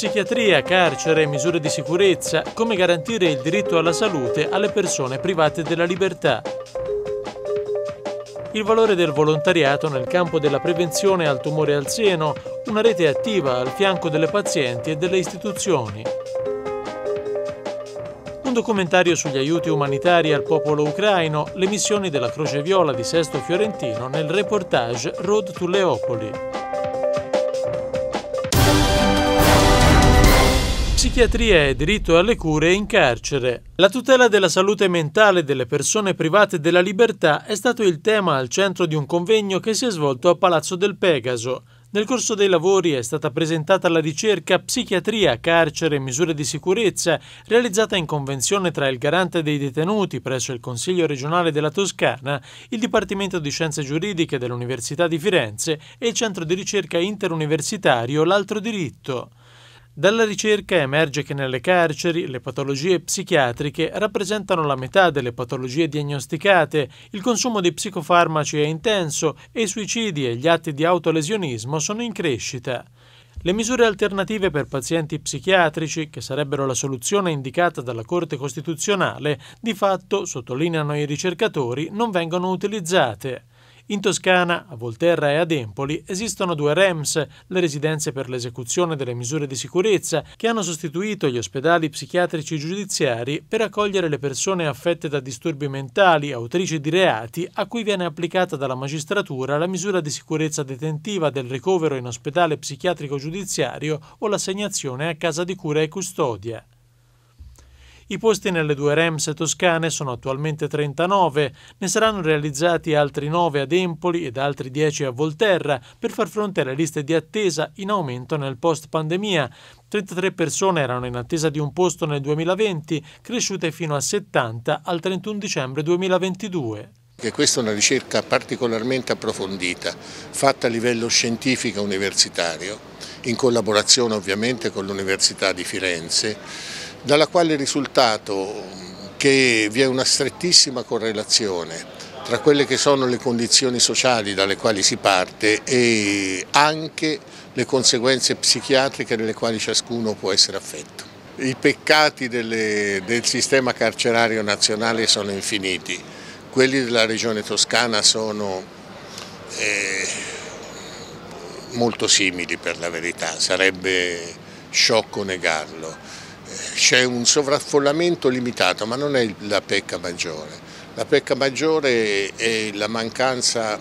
Psichiatria, carcere, misure di sicurezza, come garantire il diritto alla salute alle persone private della libertà. Il valore del volontariato nel campo della prevenzione al tumore al seno, una rete attiva al fianco delle pazienti e delle istituzioni. Un documentario sugli aiuti umanitari al popolo ucraino, le missioni della Croce Viola di Sesto Fiorentino nel reportage Road to Leopoli. Psichiatria e diritto alle cure in carcere. La tutela della salute mentale delle persone private della libertà è stato il tema al centro di un convegno che si è svolto a Palazzo del Pegaso. Nel corso dei lavori è stata presentata la ricerca Psichiatria, carcere e misure di sicurezza, realizzata in convenzione tra il Garante dei detenuti presso il Consiglio regionale della Toscana, il Dipartimento di Scienze Giuridiche dell'Università di Firenze e il Centro di ricerca interuniversitario L'Altro Diritto. Dalla ricerca emerge che nelle carceri le patologie psichiatriche rappresentano la metà delle patologie diagnosticate, il consumo di psicofarmaci è intenso e i suicidi e gli atti di autolesionismo sono in crescita. Le misure alternative per pazienti psichiatrici, che sarebbero la soluzione indicata dalla Corte Costituzionale, di fatto, sottolineano i ricercatori, non vengono utilizzate. In Toscana, a Volterra e ad Empoli, esistono 2 REMS, le residenze per l'esecuzione delle misure di sicurezza, che hanno sostituito gli ospedali psichiatrici giudiziari per accogliere le persone affette da disturbi mentali, autrici di reati, a cui viene applicata dalla magistratura la misura di sicurezza detentiva del ricovero in ospedale psichiatrico giudiziario o l'assegnazione a casa di cura e custodia. I posti nelle 2 REMS toscane sono attualmente 39, ne saranno realizzati altri 9 ad Empoli ed altri 10 a Volterra per far fronte alle liste di attesa in aumento nel post-pandemia. 33 persone erano in attesa di un posto nel 2020, cresciute fino a 70 al 31 dicembre 2022. Questa è una ricerca particolarmente approfondita, fatta a livello scientifico universitario, in collaborazione ovviamente con l'Università di Firenze, dalla quale è risultato che vi è una strettissima correlazione tra quelle che sono le condizioni sociali dalle quali si parte e anche le conseguenze psichiatriche delle quali ciascuno può essere affetto. I peccati del sistema carcerario nazionale sono infiniti, quelli della regione toscana sono molto simili per la verità, sarebbe sciocco negarlo. C'è un sovraffollamento limitato, ma non è la pecca maggiore. La pecca maggiore è la mancanza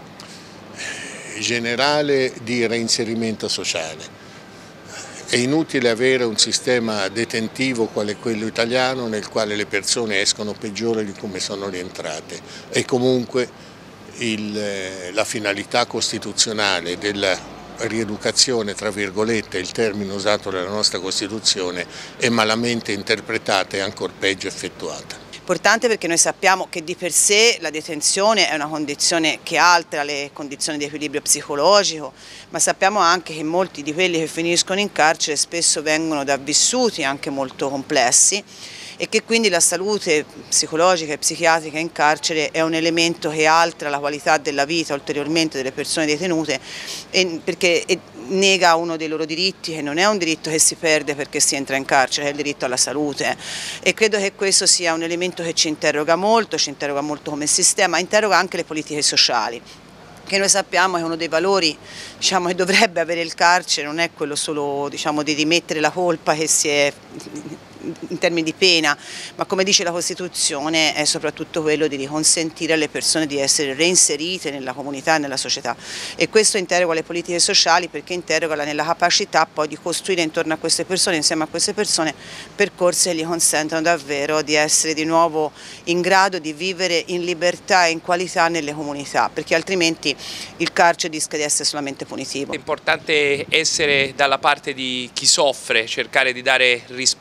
generale di reinserimento sociale. È inutile avere un sistema detentivo quale quello italiano nel quale le persone escono peggiori di come sono rientrate e comunque la finalità costituzionale della rieducazione, tra virgolette, il termine usato nella nostra Costituzione, è malamente interpretata e ancor peggio effettuata. Importante perché noi sappiamo che di per sé la detenzione è una condizione che altera le condizioni di equilibrio psicologico, ma sappiamo anche che molti di quelli che finiscono in carcere spesso vengono da vissuti anche molto complessi e che quindi la salute psicologica e psichiatrica in carcere è un elemento che altera la qualità della vita ulteriormente delle persone detenute perché nega uno dei loro diritti, che non è un diritto che si perde perché si entra in carcere, è il diritto alla salute, e credo che questo sia un elemento che ci interroga molto come sistema, interroga anche le politiche sociali, che noi sappiamo che uno dei valori che dovrebbe avere il carcere non è quello solo di rimettere la colpa che si è in termini di pena, ma come dice la Costituzione è soprattutto quello di consentire alle persone di essere reinserite nella comunità e nella società, e questo interroga le politiche sociali perché interroga nella capacità poi di costruire intorno a queste persone, insieme a queste persone, percorsi che gli consentano davvero di essere di nuovo in grado di vivere in libertà e in qualità nelle comunità, perché altrimenti il carcere rischia di essere solamente punitivo. È importante essere dalla parte di chi soffre, cercare di dare risposte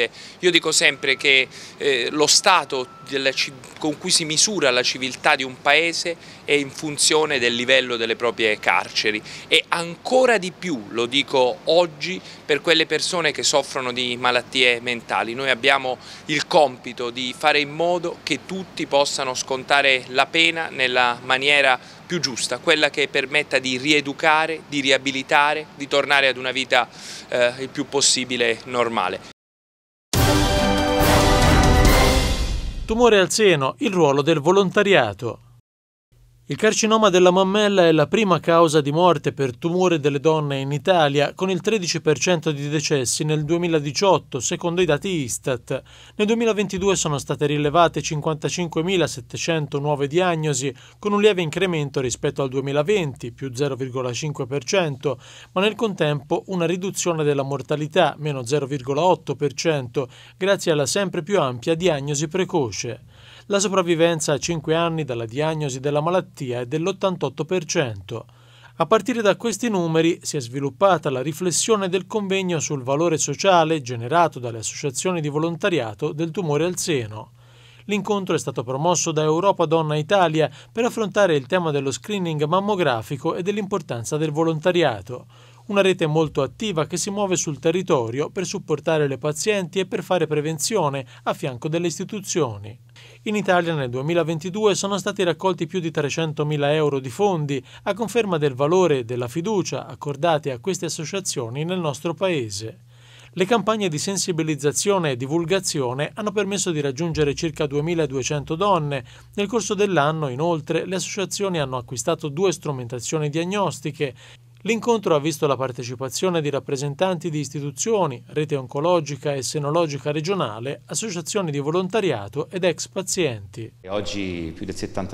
civile. Io dico sempre che lo stato con cui si misura la civiltà di un paese è in funzione del livello delle proprie carceri, e ancora di più lo dico oggi per quelle persone che soffrono di malattie mentali. Noi abbiamo il compito di fare in modo che tutti possano scontare la pena nella maniera più giusta, quella che permetta di rieducare, di riabilitare, di tornare ad una vita il più possibile normale. Tumore al seno, il ruolo del volontariato. Il carcinoma della mammella è la prima causa di morte per tumore delle donne in Italia, con il 13% di decessi nel 2018, secondo i dati Istat. Nel 2022 sono state rilevate 55.700 nuove diagnosi, con un lieve incremento rispetto al 2020, più 0,5%, ma nel contempo una riduzione della mortalità, meno 0,8%, grazie alla sempre più ampia diagnosi precoce. La sopravvivenza a 5 anni dalla diagnosi della malattia è dell'88%. A partire da questi numeri si è sviluppata la riflessione del convegno sul valore sociale generato dalle associazioni di volontariato del tumore al seno. L'incontro è stato promosso da Europa Donna Italia per affrontare il tema dello screening mammografico e dell'importanza del volontariato. Una rete molto attiva che si muove sul territorio per supportare le pazienti e per fare prevenzione a fianco delle istituzioni. In Italia nel 2022 sono stati raccolti più di 300.000 euro di fondi, a conferma del valore e della fiducia accordati a queste associazioni nel nostro Paese. Le campagne di sensibilizzazione e divulgazione hanno permesso di raggiungere circa 2.200 donne. Nel corso dell'anno, inoltre, le associazioni hanno acquistato 2 strumentazioni diagnostiche. L'incontro ha visto la partecipazione di rappresentanti di istituzioni, rete oncologica e senologica regionale, associazioni di volontariato ed ex pazienti. Oggi più del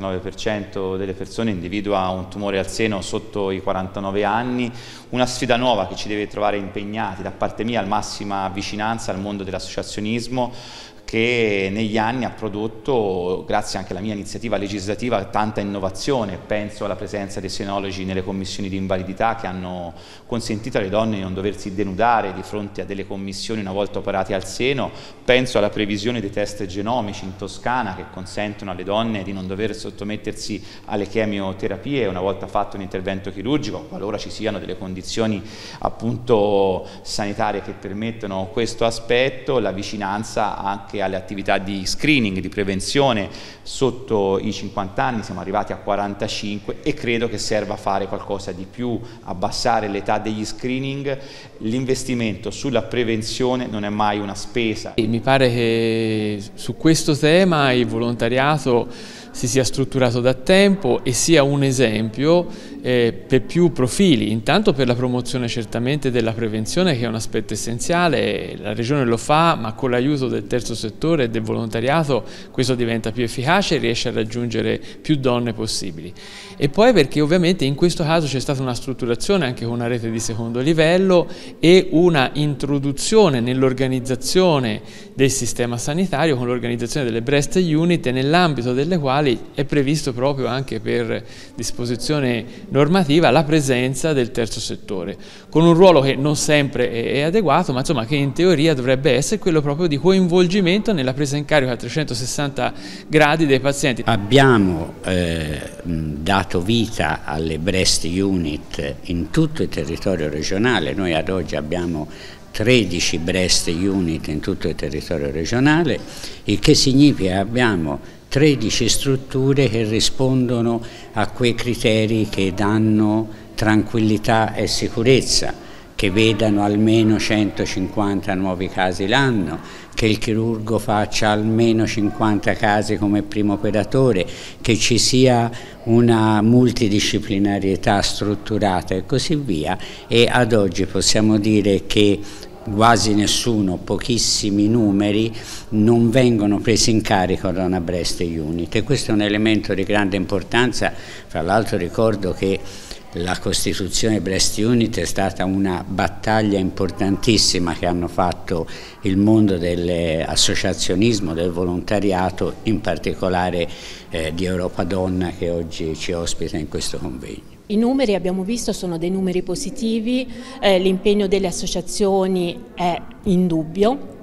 79% delle persone individua un tumore al seno sotto i 49 anni, una sfida nuova che ci deve trovare impegnati, da parte mia, alla massima vicinanza al mondo dell'associazionismo, che negli anni ha prodotto, grazie anche alla mia iniziativa legislativa, tanta innovazione. Penso alla presenza dei senologi nelle commissioni di invalidità, che hanno consentito alle donne di non doversi denudare di fronte a delle commissioni una volta operate al seno. Penso alla previsione dei test genomici in Toscana, che consentono alle donne di non dover sottomettersi alle chemioterapie una volta fatto un intervento chirurgico, qualora ci siano delle condizioni appunto sanitarie che permettono questo aspetto. La vicinanza anche alle attività di screening, di prevenzione sotto i 50 anni, siamo arrivati a 45, e credo che serva fare qualcosa di più, abbassare l'età degli screening. L'investimento sulla prevenzione non è mai una spesa. Mi pare che su questo tema il volontariato si sia strutturato da tempo e sia un esempio per più profili, intanto per la promozione certamente della prevenzione, che è un aspetto essenziale. La Regione lo fa, ma con l'aiuto del terzo settore e del volontariato questo diventa più efficace e riesce a raggiungere più donne possibili. E poi perché ovviamente in questo caso c'è stata una strutturazione anche con una rete di secondo livello e una introduzione nell'organizzazione del sistema sanitario con l'organizzazione delle breast unit, nell'ambito delle quali è previsto proprio anche per disposizione normativa la presenza del terzo settore, con un ruolo che non sempre è adeguato, ma insomma che in teoria dovrebbe essere quello proprio di coinvolgimento nella presa in carico a 360 gradi dei pazienti. Abbiamo dato vita alle breast unit in tutto il territorio regionale. Noi ad oggi abbiamo 13 breast unit in tutto il territorio regionale, il che significa che abbiamo 13 strutture che rispondono a quei criteri che danno tranquillità e sicurezza, che vedano almeno 150 nuovi casi l'anno, che il chirurgo faccia almeno 50 casi come primo operatore, che ci sia una multidisciplinarietà strutturata e così via. E ad oggi possiamo dire che quasi nessuno, pochissimi numeri, non vengono presi in carico da una breast unit, e questo è un elemento di grande importanza. Fra l'altro ricordo che la costituzione breast unit è stata una battaglia importantissima che hanno fatto il mondo dell'associazionismo, del volontariato, in particolare di Europa Donna, che oggi ci ospita in questo convegno. I numeri, abbiamo visto, sono dei numeri positivi, l'impegno delle associazioni è indubbio.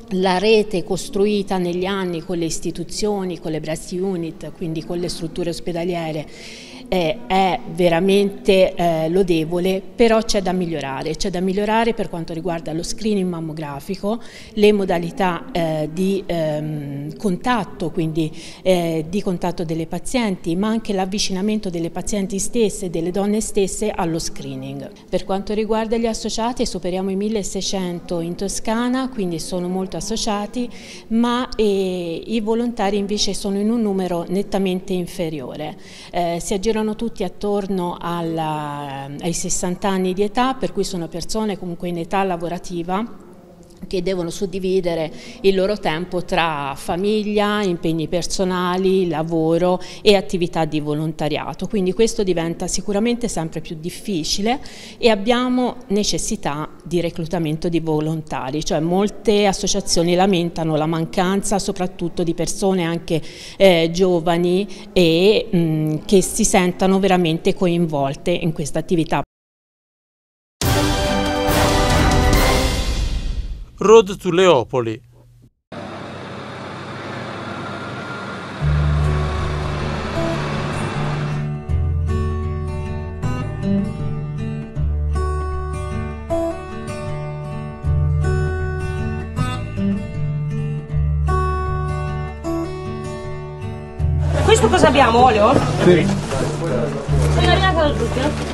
La rete costruita negli anni con le istituzioni, con le breast unit, quindi con le strutture ospedaliere, è veramente lodevole, però c'è da migliorare per quanto riguarda lo screening mammografico, le modalità di contatto, quindi di contatto delle pazienti, ma anche l'avvicinamento delle pazienti stesse, delle donne stesse allo screening. Per quanto riguarda gli associati, superiamo i 1600 in Toscana, quindi sono molto associati, ma i volontari invece sono in un numero nettamente inferiore. Si aggirano tutti attorno ai 60 anni di età, per cui sono persone comunque in età lavorativa che devono suddividere il loro tempo tra famiglia, impegni personali, lavoro e attività di volontariato. Quindi questo diventa sicuramente sempre più difficile e abbiamo necessità di reclutamento di volontari, cioè molte associazioni lamentano la mancanza soprattutto di persone anche giovani e che si sentano veramente coinvolte in questa attività. Road to Leopoli. Questo cosa abbiamo? Olio? Sì. Sono arrivata da tutti.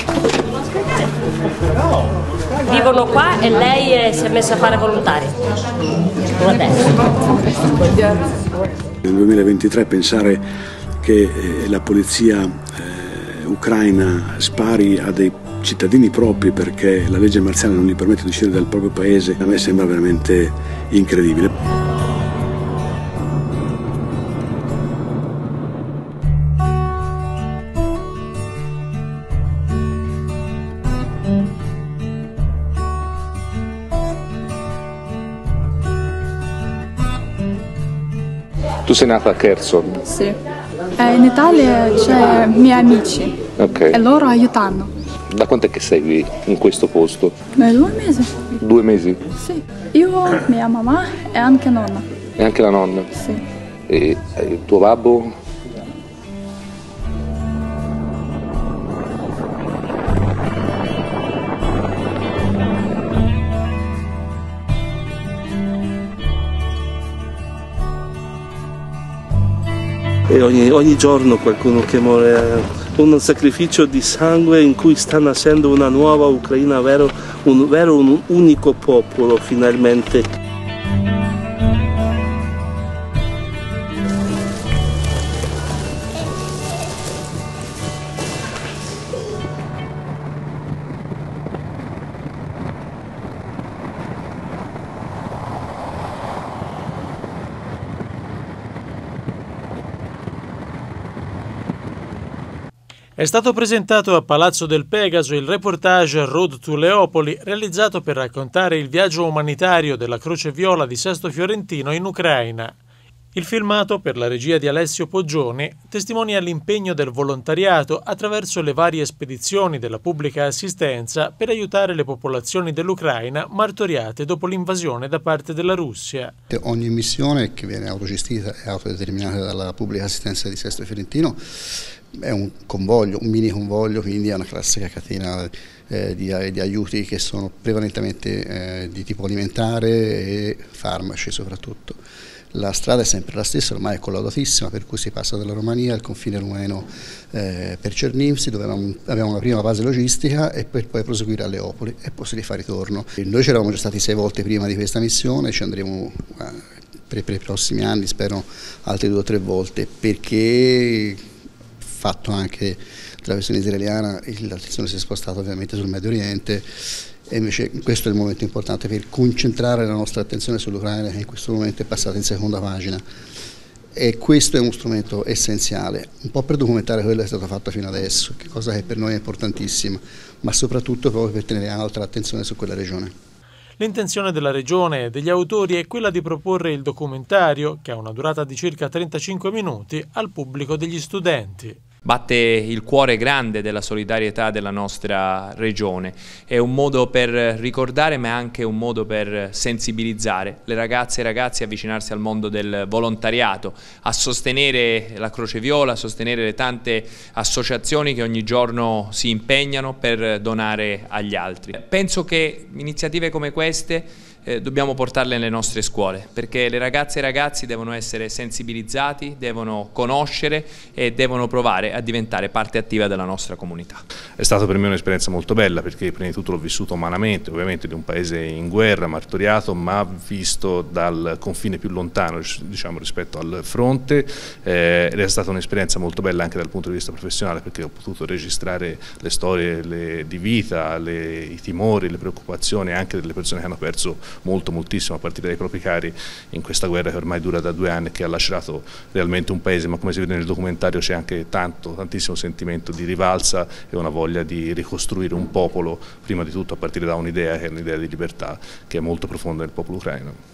Vivono qua e lei si è messa a fare volontaria. Nel 2023 pensare che la polizia ucraina spari a dei cittadini propri perché la legge marziale non gli permette di uscire dal proprio paese, a me sembra veramente incredibile. Tu sei nata a Kherson? Sì. In Italia c'è miei amici e loro aiutano. Da quant'è che sei in questo posto? 2 mesi. 2 mesi? Sì. Io, mia mamma e anche nonna. E anche la nonna? Sì. E il tuo babbo? E ogni giorno qualcuno che muore, un sacrificio di sangue in cui sta nascendo una nuova Ucraina, un unico popolo finalmente. È stato presentato a Palazzo del Pegaso il reportage Road to Leopoli, realizzato per raccontare il viaggio umanitario della Croce Viola di Sesto Fiorentino in Ucraina. Il filmato, per la regia di Alessio Poggioni, testimonia l'impegno del volontariato attraverso le varie spedizioni della pubblica assistenza per aiutare le popolazioni dell'Ucraina martoriate dopo l'invasione da parte della Russia. Ogni missione che viene autogestita e autodeterminata dalla pubblica assistenza di Sesto Fiorentino è un convoglio, un mini convoglio, quindi è una classica catena di aiuti che sono prevalentemente di tipo alimentare e farmaci soprattutto. La strada è sempre la stessa, ormai è collaudatissima, per cui si passa dalla Romania al confine rumeno per Cernivtsi, dove abbiamo una prima base logistica, e per poi proseguire a Leopoli e poi si rifà ritorno. Noi ci eravamo già stati 6 volte prima di questa missione, ci andremo per i prossimi anni, spero altre 2 o 3 volte, perché fatto anche della questione israeliana, l'attenzione si è spostata ovviamente sul Medio Oriente, e invece questo è il momento importante per concentrare la nostra attenzione sull'Ucraina, che in questo momento è passata in seconda pagina, e questo è uno strumento essenziale, un po' per documentare quello che è stato fatto fino adesso, che cosa che per noi è importantissima, ma soprattutto proprio per tenere alta l'attenzione su quella regione. L'intenzione della Regione e degli autori è quella di proporre il documentario, che ha una durata di circa 35 minuti, al pubblico degli studenti. Batte il cuore grande della solidarietà della nostra regione. È un modo per ricordare, ma è anche un modo per sensibilizzare le ragazze e i ragazzi a avvicinarsi al mondo del volontariato, a sostenere la Croce Viola, a sostenere le tante associazioni che ogni giorno si impegnano per donare agli altri. Penso che iniziative come queste dobbiamo portarle nelle nostre scuole, perché le ragazze e i ragazzi devono essere sensibilizzati, devono conoscere e devono provare a diventare parte attiva della nostra comunità. È stata per me un'esperienza molto bella, perché prima di tutto l'ho vissuto umanamente, ovviamente di un paese in guerra, martoriato, ma visto dal confine più lontano, diciamo, rispetto al fronte, ed è stata un'esperienza molto bella anche dal punto di vista professionale, perché ho potuto registrare le storie di vita, i timori, le preoccupazioni anche delle persone che hanno perso moltissimo a partire dai propri cari in questa guerra che ormai dura da 2 anni e che ha lasciato realmente un paese, ma come si vede nel documentario c'è anche tantissimo sentimento di rivalsa e una voglia di ricostruire un popolo, prima di tutto a partire da un'idea che è un'idea di libertà che è molto profonda nel popolo ucraino.